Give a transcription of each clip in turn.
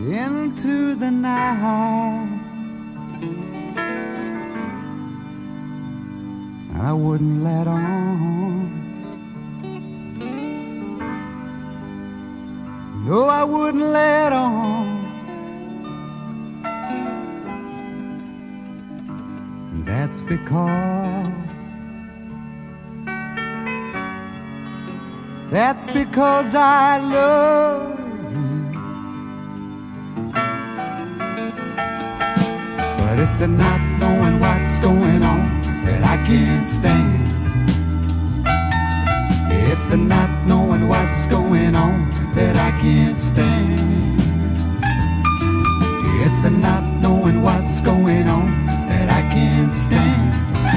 into the night, and I wouldn't let on. No, I wouldn't let on. That's because I love you. But it's the not knowing what's going on that I can't stand. It's the not knowing what's going on that I can't stand. It's the not knowing what's going on that I can't stand.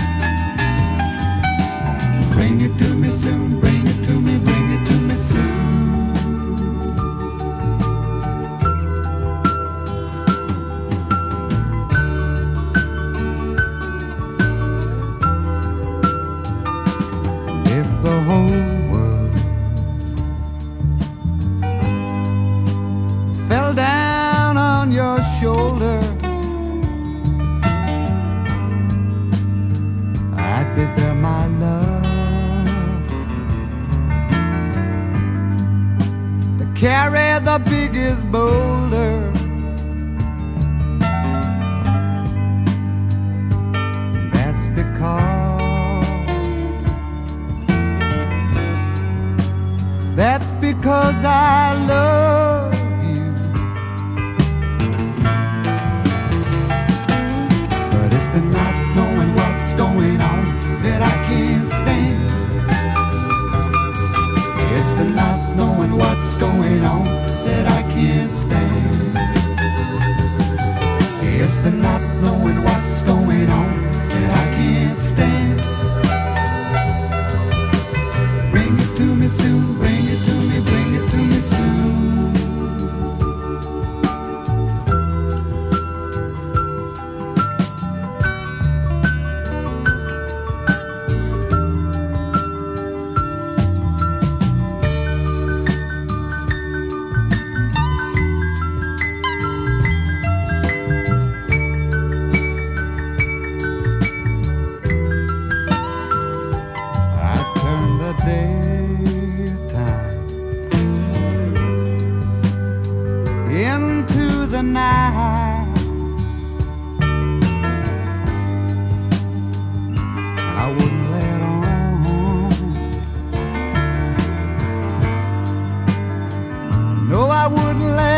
Bring it to me soon, bring it to me, bring it to me soon. If the whole world fell down on your shoulder, I'd be there, my love, to carry the biggest boulder. That's because I love you. But it's the not knowing what's going on that I can't stand. It's the not knowing what's going on that I can't stand. It's the not knowing what's going on that I can't stand. Bring it to me soon, bring it to me, bring it to me soon. Into the night, and I wouldn't let on. No, I wouldn't let